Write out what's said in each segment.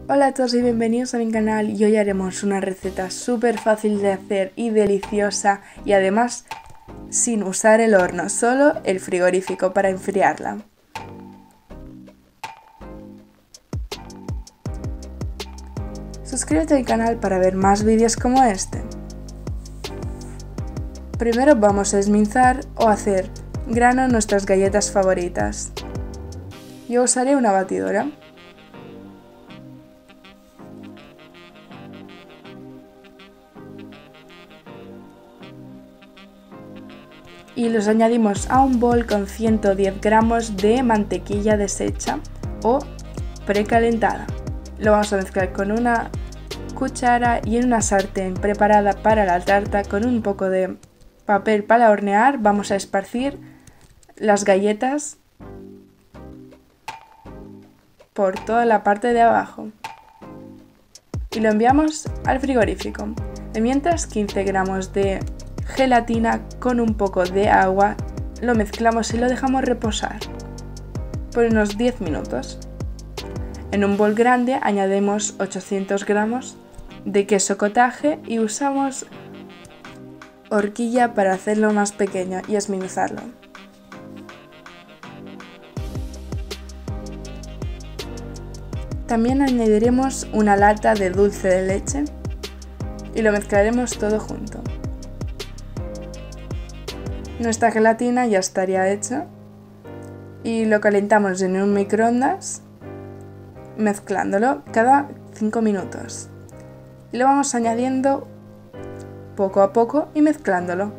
Hola a todos y bienvenidos a mi canal y hoy haremos una receta súper fácil de hacer y deliciosa y además sin usar el horno, solo el frigorífico para enfriarla. Suscríbete al canal para ver más vídeos como este. Primero vamos a esminzar o hacer grano nuestras galletas favoritas. Yo usaré una batidora. Y los añadimos a un bol con 110 gramos de mantequilla deshecha o precalentada. Lo vamos a mezclar con una cuchara y en una sartén preparada para la tarta con un poco de papel para hornear vamos a esparcir las galletas por toda la parte de abajo y lo enviamos al frigorífico. De mientras 15 gramos de gelatina con un poco de agua, lo mezclamos y lo dejamos reposar por unos 10 minutos. En un bol grande añadimos 800 gramos de queso cottage y usamos horquilla para hacerlo más pequeño y esminuzarlo. También añadiremos una lata de dulce de leche y lo mezclaremos todo junto. Nuestra gelatina ya estaría hecha y lo calentamos en un microondas mezclándolo cada 5 minutos. Y lo vamos añadiendo poco a poco y mezclándolo.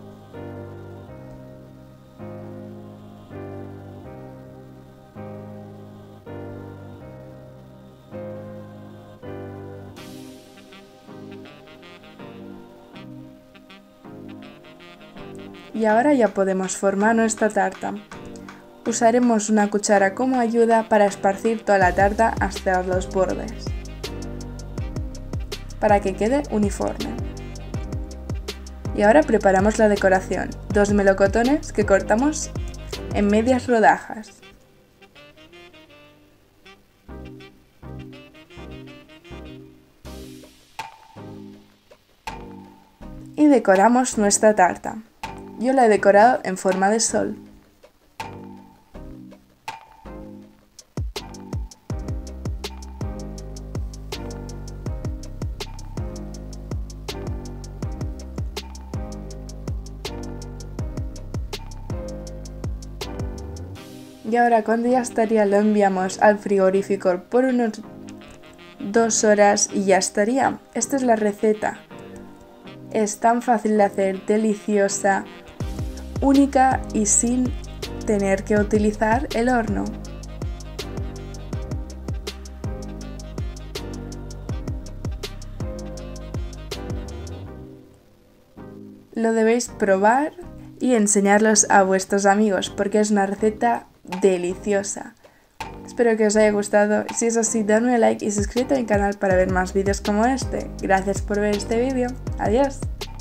Y ahora ya podemos formar nuestra tarta. Usaremos una cuchara como ayuda para esparcir toda la tarta hasta los bordes, para que quede uniforme. Y ahora preparamos la decoración, 2 melocotones que cortamos en medias rodajas. Y decoramos nuestra tarta. Yo la he decorado en forma de sol. Y ahora cuando ya estaría lo enviamos al frigorífico por unos 2 horas y ya estaría. Esta es la receta. Es tan fácil de hacer, deliciosa, única y sin tener que utilizar el horno. Lo debéis probar y enseñarlos a vuestros amigos porque es una receta deliciosa. Espero que os haya gustado. Si es así, dadme un like y suscríbete a mi canal para ver más vídeos como este. Gracias por ver este vídeo. Adiós.